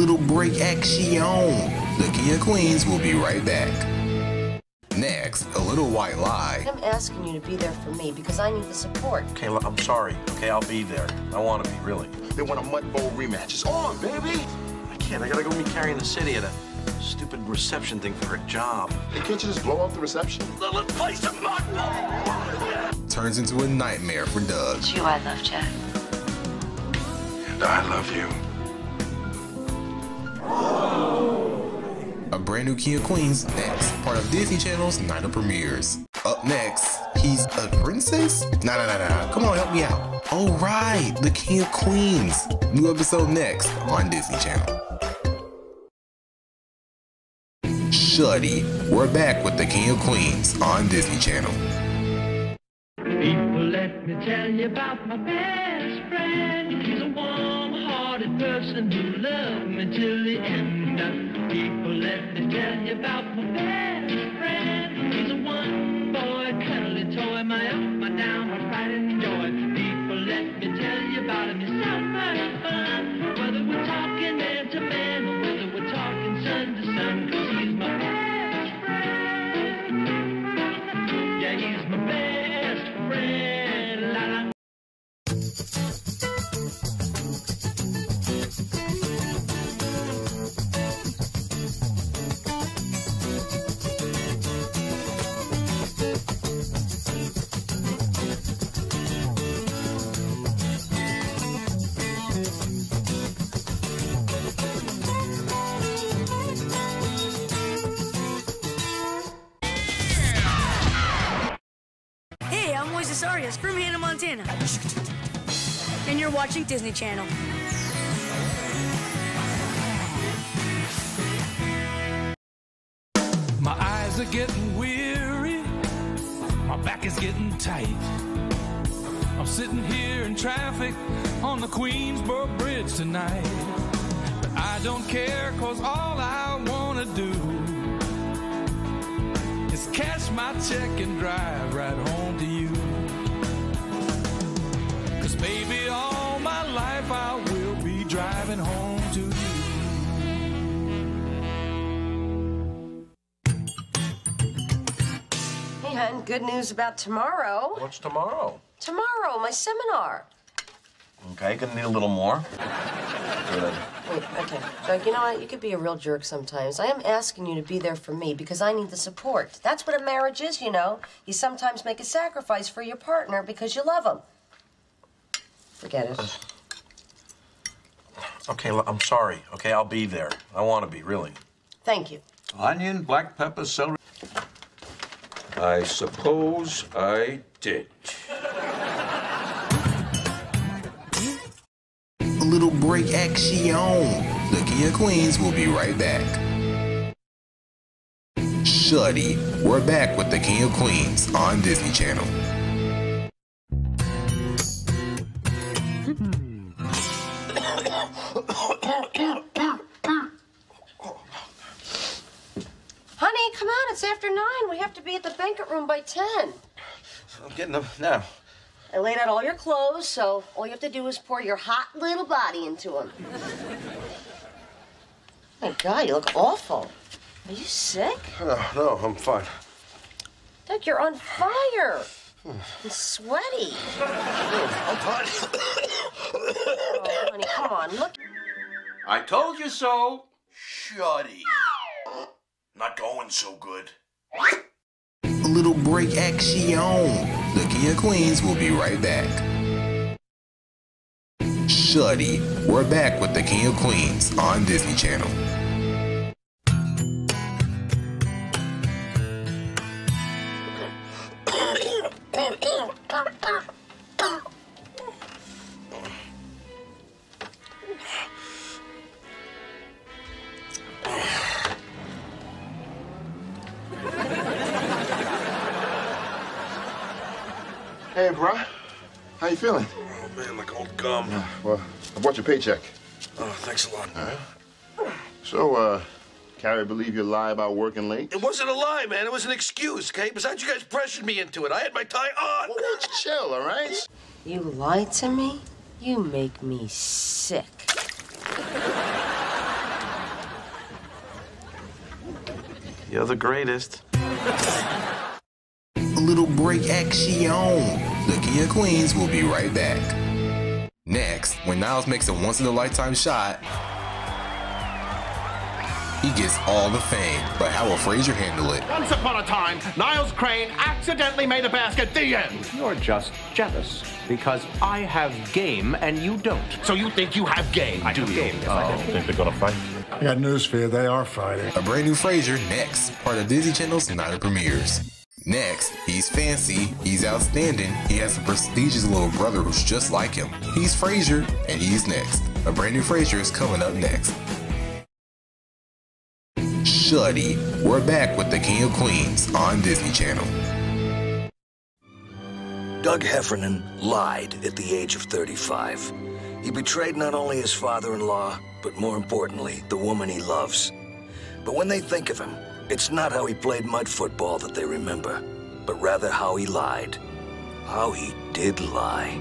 little break action. The King of Queens will be right back. Next, a little white lie. I'm asking you to be there for me because I need the support. Okay, look, I'm sorry. Okay, I'll be there. I want to be, really. They want a mud bowl rematch. It's on, baby. I can't. I gotta go meet Carrie in the city at a stupid reception thing for her job. Hey, can't you just blow off the reception? Let's play some mud bowl! Turns into a nightmare for Doug. It's you I love, Jack. And I love you. A brand new King of Queens next, part of Disney Channel's night of premieres. Up next, he's a princess? Nah. Come on, help me out. Oh right, the King of Queens. New episode next on Disney Channel. Shuddy, we're back with the King of Queens on Disney Channel. People, let me tell you about my best friend. He's a warm-hearted person who loved me till the end. People, let me tell you about my best friend. He's a one-boy, cuddly toy, my up, my down, my pride and joy. People, let me tell you about him. He's so much fun. Whether we're talking man to man or whether we're talking sun to sun, 'cause he's my best friend. Yeah, he's my best friend. La la. Hey, I'm Moises Arias from Hannah, Montana. And you're watching Disney Channel. My eyes are getting weary, my back is getting tight. I'm sitting here in traffic on the Queensboro Bridge tonight. But I don't care, 'cause all I wanna do is cash my check and drive right home to you. 'Cause baby, all my life I will be driving home to you. Hey, hon, good news about tomorrow. What's tomorrow? Tomorrow, my seminar. Okay, gonna need a little more. Good. Wait, okay. Doug, you know what? You could be a real jerk sometimes. I am asking you to be there for me because I need the support. That's what a marriage is, you know. You sometimes make a sacrifice for your partner because you love him. Forget it. Okay, look, I'm sorry. Okay, I'll be there. I want to be, really. Thank you. Onion, black pepper, celery. I suppose I did. A little break action. The King of Queens will be right back. Shuddy, we're back with the King of Queens on Disney Channel. Honey, come on, it's after 9. We have to be at the banquet room by 10. I'm getting them now. I laid out all your clothes, so all you have to do is pour your hot little body into them. My God, you look awful. Are you sick? No, I'm fine. Doug, you're on fire. And sweaty. I'm fine. Oh, honey, come on, look. I told you so. Shuddy. Not going so good. A little break action. The King of Queens will be right back. Shuddy, we're back with the King of Queens on Disney Channel. Hey, bro. How you feeling? Oh, man, like old gum. Well, I brought your paycheck. Oh, thanks a lot. So, Carrie believe you lie about working late? It wasn't a lie, man. It was an excuse, okay? Besides, you guys pressured me into it. I had my tie on. Well, why don't you chill, all right? You lied to me? You make me sick. You're the greatest. A little break action. The King of Queens will be right back. Next, when Niles makes a once-in-a-lifetime shot, he gets all the fame, but how will Frazier handle it? Once upon a time, Niles Crane accidentally made a basket. The end. You're just jealous because I have game and you don't. So you think you have game, I have game. I think they're gonna fight. I got news for you. They are fighting. A brand new Frazier next, part of Disney Channel's Night of Premieres. Next, he's fancy, he's outstanding, he has a prestigious little brother who's just like him. He's Frazier, and he's next. A brand new Frazier is coming up next. Shuddy, we're back with the King of Queens on Disney Channel. Doug Heffernan lied at the age of 35. He betrayed not only his father-in-law, but more importantly, the woman he loves. But when they think of him, it's not how he played mud football that they remember, but rather how he lied. How he did lie.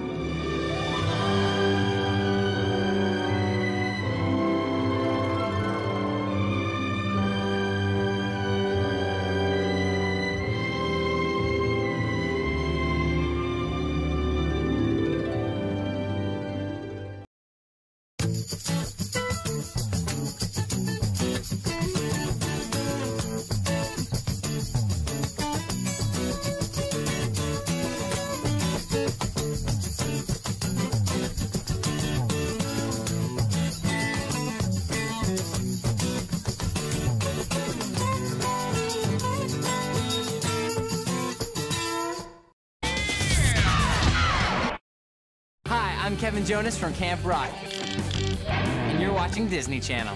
I'm Kevin Jonas from Camp Rock, and you're watching Disney Channel.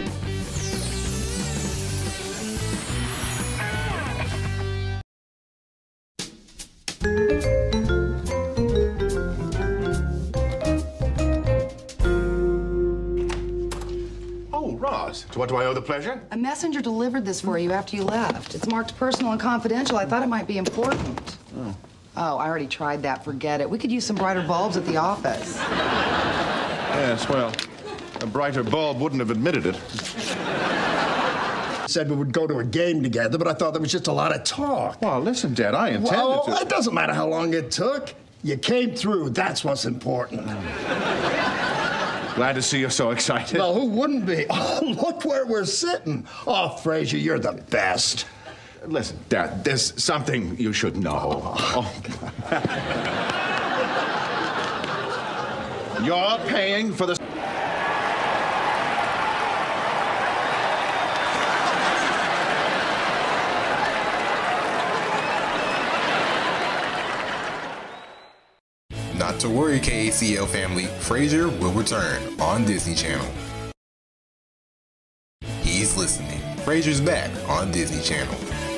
Oh, Roz, to what do I owe the pleasure? A messenger delivered this for you after you left. It's marked personal and confidential. I thought it might be important. Oh, I already tried that. Forget it. We could use some brighter bulbs at the office. Yes, well, a brighter bulb wouldn't have admitted it. Said we would go to a game together, but I thought there was just a lot of talk. Well, listen, Dad, I intended to. It doesn't matter how long it took. You came through. That's what's important. Glad to see you so excited. Well, who wouldn't be? Oh, look where we're sitting. Oh, Frazier, you're the best. Listen, Dad, there's something you should know. You're paying for the... Not to worry, KACL family, Frazier will return on Disney Channel. He's listening. Frazier's back on Disney Channel.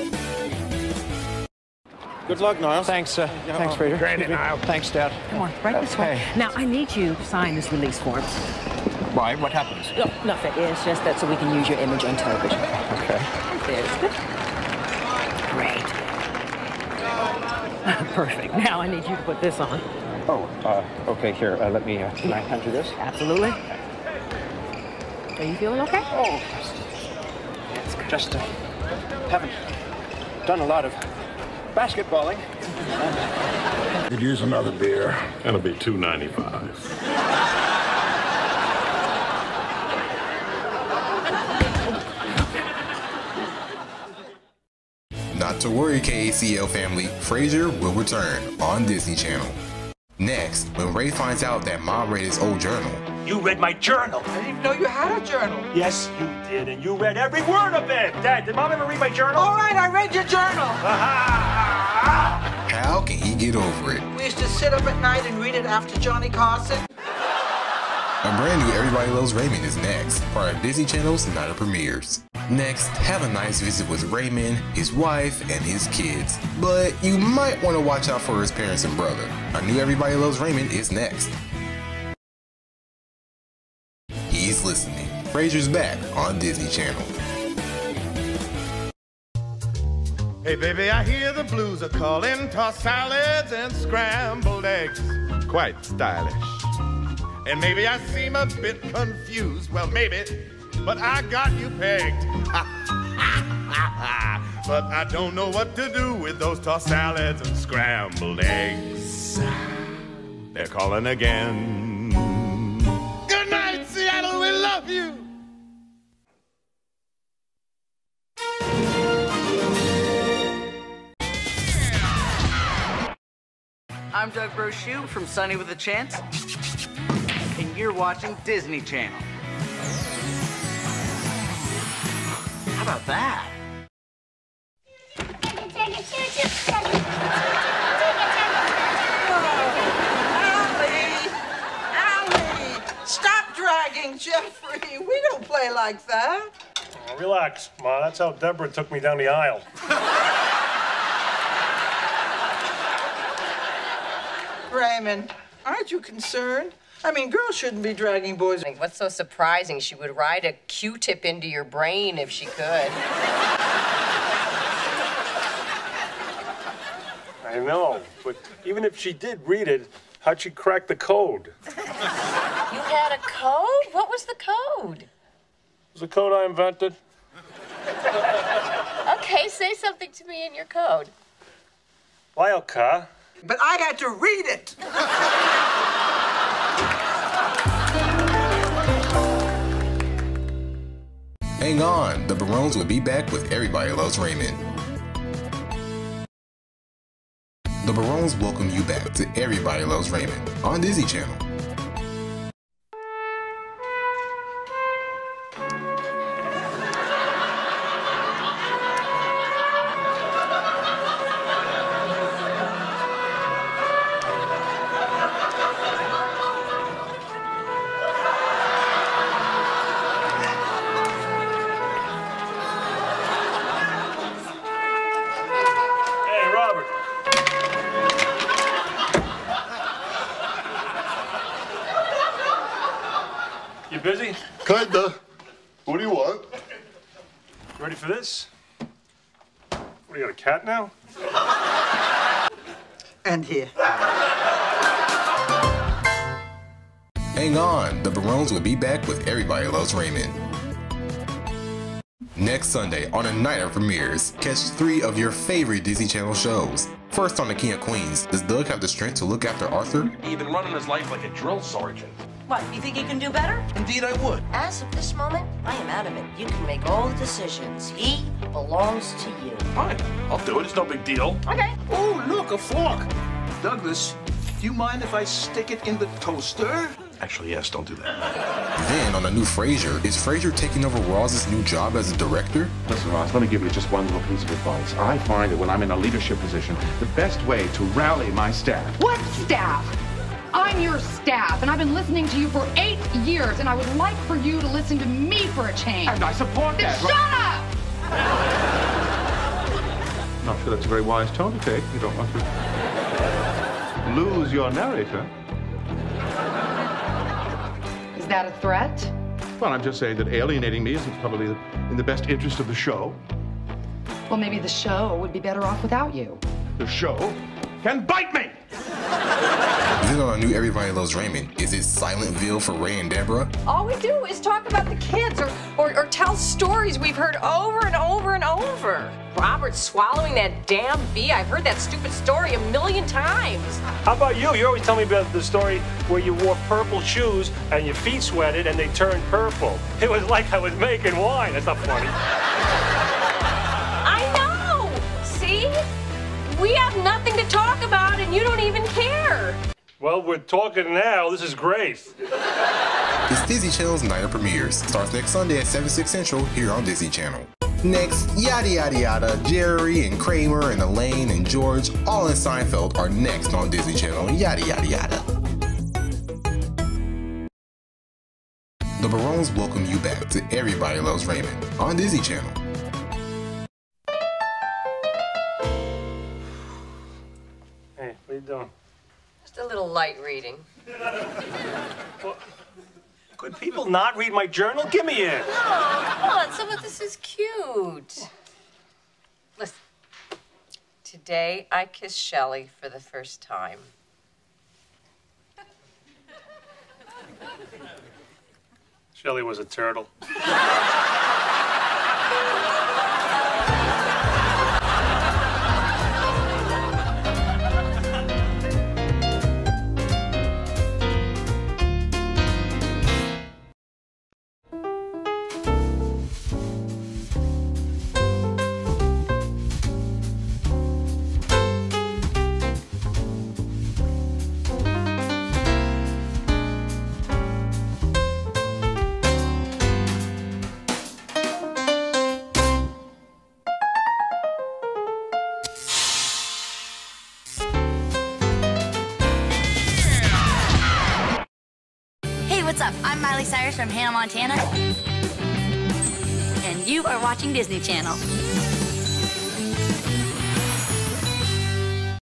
Good luck, Niles. Thanks, thanks, Frazier. Granted, Niles. Thanks, Dad. Come on, right this way. Now, I need you to sign this release form. Why? What happens? No, nothing. It's just that so we can use your image on television. Okay. There's good. Great. Perfect. Now I need you to put this on. Oh, okay, here, let me, can I hand you this? Absolutely. Are you feeling okay? Oh, just, haven't done a lot of basketballing. Could use another beer. That'll be $2.95. Not to worry, KACL family, Frazier will return on Disney Channel. Next, when Ray finds out that Mom read his old journal. You read my journal. I didn't even know you had a journal. Yes, you did, and you read every word of it. Dad, did Mom ever read my journal? All right, I read your journal. How can he get over it? We used to sit up at night and read it after Johnny Carson. A brand new Everybody Loves Raymond is next, part of Disney Channel's Night of Premieres. Next, have a nice visit with Raymond, his wife, and his kids. But you might want to watch out for his parents and brother. A new Everybody Loves Raymond is next. He's listening. Frazier's back on Disney Channel. Hey baby, I hear the blues are calling, tossed salads and scrambled eggs. Quite stylish. And maybe I seem a bit confused, well maybe, but I got you pegged. But I don't know what to do with those tossed salads and scrambled eggs. They're calling again. Good night, Seattle. We love you. I'm Doug Brochu from Sunny with a Chance, and you're watching Disney Channel. How about that? Allie! Stop dragging Jeffrey. We don't play like that. Oh, relax, Ma. That's how Deborah took me down the aisle. Raymond, aren't you concerned? I mean, girls shouldn't be dragging boys. What's so surprising? She would ride a Q-tip into your brain if she could. I know, but even if she did read it, how'd she crack the code? You had a code? What was the code? It was a code I invented. Okay, say something to me in your code. Wildcat. But I had to read it. Hang on, the Barones will be back with Everybody Loves Raymond. The Barones welcome you back to Everybody Loves Raymond on Disney Channel. You busy? Kinda. What do you want? Ready for this? What, do you got a cat now? And here. Hang on, the Barones will be back with Everybody Loves Raymond. Next Sunday on a night of premieres, catch 3 of your favorite Disney Channel shows. First on the King of Queens, does Doug have the strength to look after Arthur? He's been running his life like a drill sergeant. What, you think you can do better? Indeed I would. As of this moment, I am adamant. You can make all the decisions. He belongs to you. Fine, I'll do it. It's no big deal. Okay. Oh, look, a fork. Douglas, do you mind if I stick it in the toaster? Actually, yes, don't do that. Then on the new Frasier, is Frasier taking over Ross's new job as a director? Listen, Ross, let me give you just one little piece of advice. I find that when I'm in a leadership position, the best way to rally my staff. What staff? I'm your staff, and I've been listening to you for 8 years, and I would like for you to listen to me for a change. And I support that. Shut up! Not sure that's a very wise tone to take. You don't want to lose your narrator. Is that a threat? Well, I'm just saying that alienating me isn't probably in the best interest of the show. Well, maybe the show would be better off without you. The show can bite me! Then on a new Everybody Loves Raymond, is it Silentville for Ray and Deborah? All we do is talk about the kids or tell stories we've heard over and over and over. Robert's swallowing that damn bee. I've heard that stupid story a million times. How about you? You always tell me about the story where you wore purple shoes and your feet sweated and they turned purple. It was like I was making wine. That's not funny. I know! See? We have nothing to talk about and you don't even care. Well, we're talking now. This is great. It's Disney Channel's Night of Premieres. Starts next Sunday at 7, 6 Central here on Disney Channel. Next, yada yada yada, Jerry and Kramer and Elaine and George, all in Seinfeld, are next on Disney Channel, yada yada yada. The Barones welcome you back to Everybody Loves Raymond on Disney Channel. Hey, what are you doing? Just a little light reading. Well, could people not read my journal? Give me it. Oh, come on, some of this is cute. Listen, today I kissed Shelley for the first time. Shelley was a turtle. what's up? I'm Miley Cyrus from Hannah Montana. And you are watching Disney Channel.